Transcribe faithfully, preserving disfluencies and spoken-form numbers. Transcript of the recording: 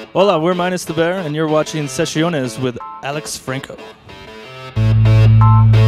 Hola, we're Minus the Bear, and you're watching Sesiones with Alex Franco.